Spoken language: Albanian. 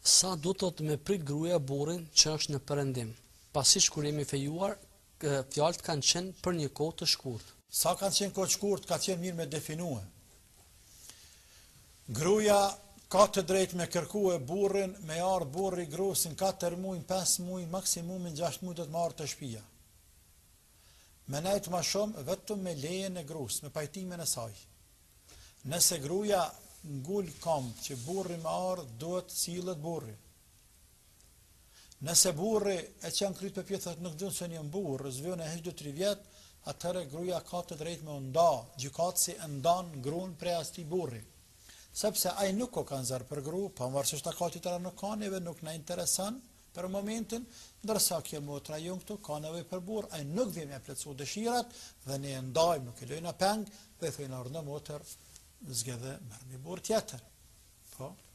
Sa do të me prit gruaja burrin që është në perëndim, pasi kur jemi fejuar, fjalët kanë qenë për një kohë të shkurtë. Sa kanë qenë kohë të shkurtë, ka qenë mirë me definue. Gruaja ka të drejtë me kërkue burrin, me ardh burri gruas në 4 muaj, 5 muaj, maksimumin 6 muaj do të marrë të shtëpia. Me nejtë ma shumë vetëm me lejen e gruas, me pajtimin e saj. Nëse gruaja ngul kam që burri me ardh, duhet sillet burri. Nëse burri e qenë kryt për pjetët nuk dhënë se një burr, zvën e heq 2-3 vjet, atëherë gruaja ka të drejtë me nda, gjykatësi e ndan gruan prej asaj burri. Sepse ai nuk o kanë zërë për gru, pavarësisht ka tjetër nuk ka neve, nuk na intereson për momentin, ndërsa kjo motra jon këtu ka nevojë për burr, ai nuk vjen me plotësu dëshirat dhe ne e ndajmë, nuk e lejna peng, dhe thojnë ardhë motër, zgjedhë merrni burr tjetër. Po.